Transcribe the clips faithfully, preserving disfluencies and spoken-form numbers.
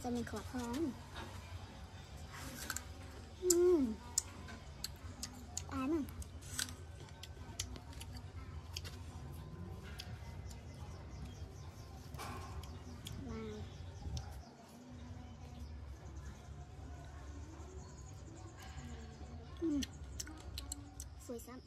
จะมีขอพร้อมอืมอันว้าวอืมสวยซ้ำ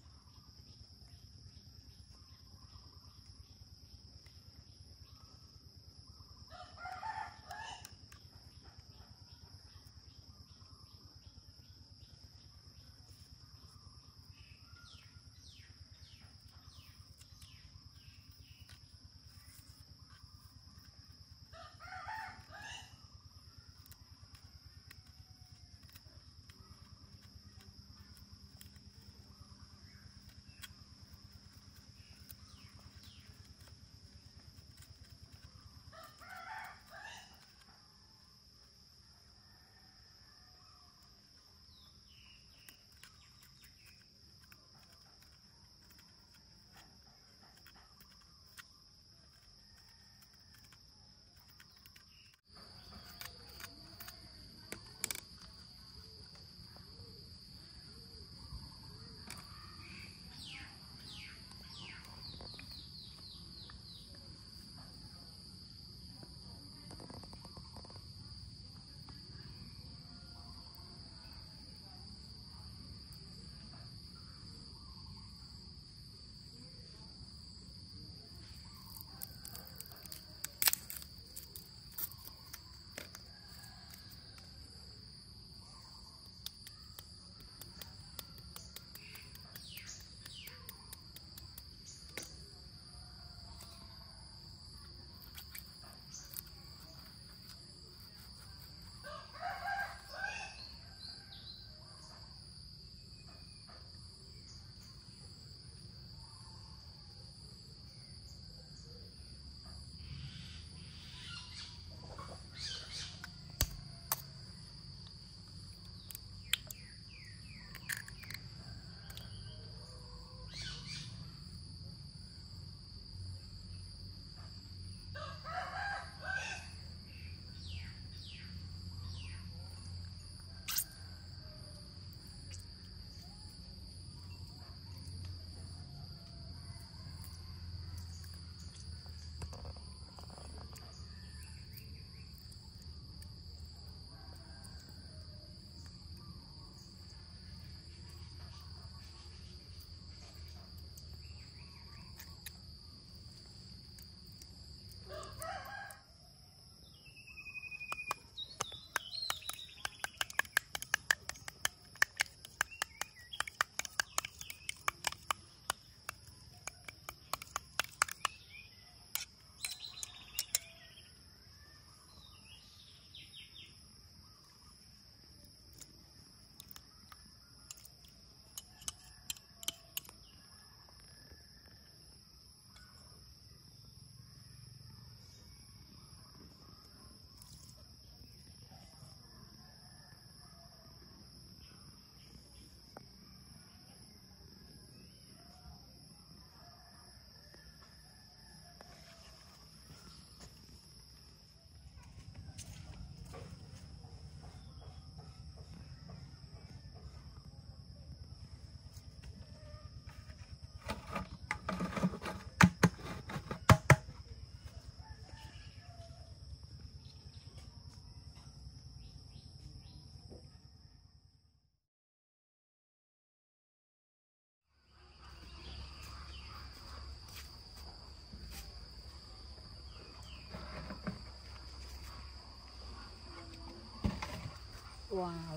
ว้าว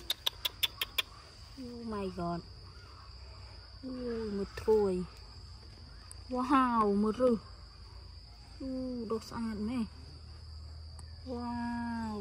oh my god โอ้มือถวยว้าวมือรึโอ้ดอกสะอาดไหมว้าว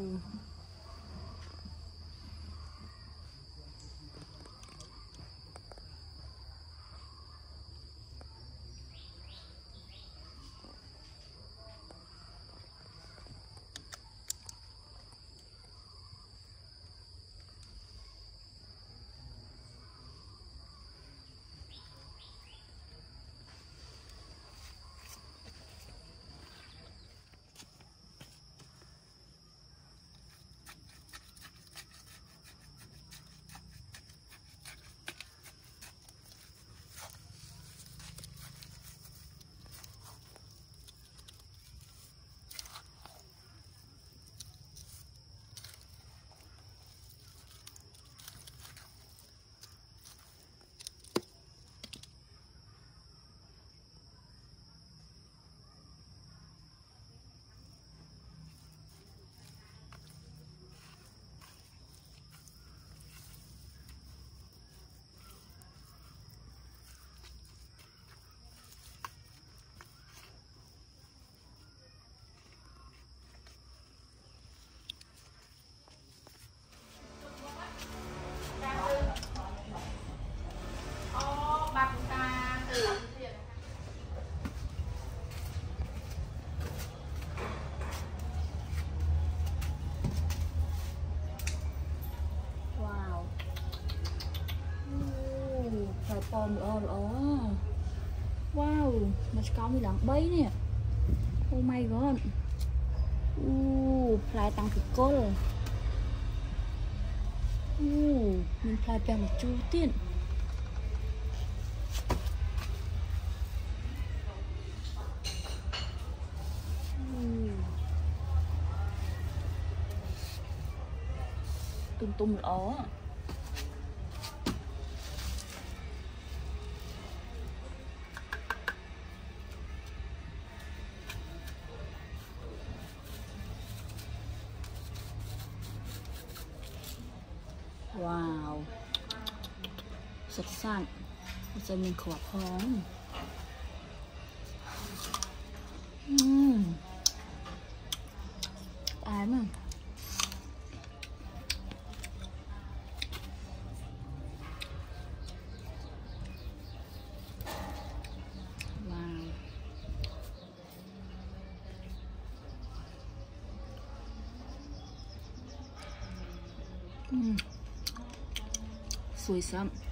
phải pom lỡ lỡ. Wow, mà con đi làm bấy nè. Oh my god. Uh, plai tăng cực cô rồi. Uh, mình plai bèo một chú tiên. Tung tung lỡ. Wow, sạch sạch. Bây giờ mình khỏa phóng. Uhm. Ai mà. Wow. Uhm. Sweet some.